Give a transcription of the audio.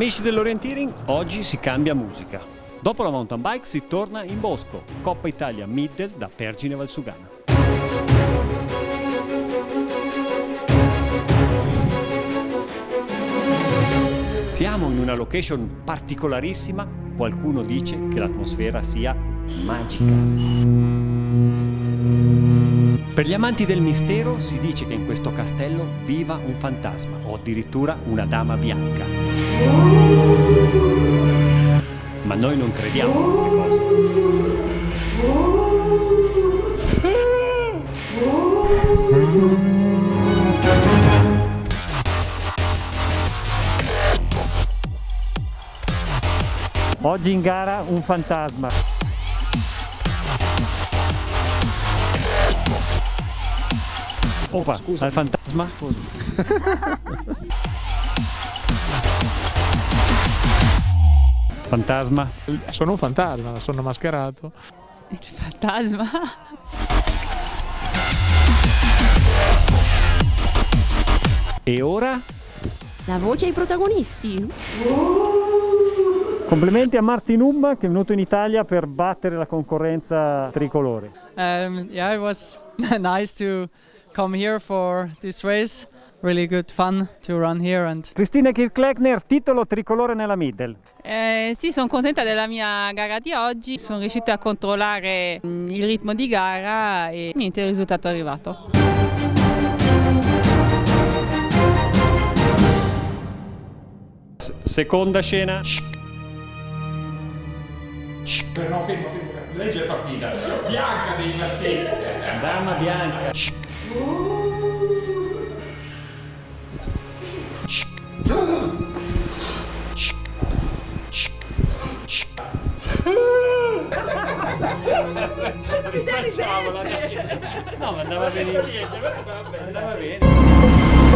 Amici dell'Orienteering, oggi si cambia musica. Dopo la mountain bike si torna in bosco. Coppa Italia Middle da Pergine Valsugana. Siamo in una location particolarissima. Qualcuno dice che l'atmosfera sia magica. Per gli amanti del mistero si dice che in questo castello viva un fantasma o addirittura una dama bianca. Ma noi non crediamo a queste cose. Oggi in gara un fantasma. Opa, scusa. Al fantasma? Fantasma? Sono un fantasma, sono mascherato. Il fantasma? E ora? La voce ai protagonisti. Complimenti a Martin Umba che è venuto in Italia per battere la concorrenza tricolore. Yeah, it was nice to come here for this race. Really good fun to run here. Cristina Kirchleckner, titolo tricolore nella Middle. Sì, sono contenta della mia gara di oggi. Sono riuscita a controllare il ritmo di gara e niente, il risultato è arrivato. Seconda scena. No, fermo. Legge la partita. Bianca dei martelli. Dama bianca. No, ma andava bene. Andava bene.